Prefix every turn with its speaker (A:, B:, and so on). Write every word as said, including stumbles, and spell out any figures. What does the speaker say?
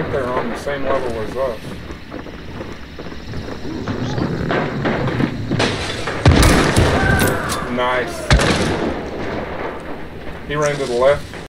A: right there on the same level as us. Nice. He ran to the left.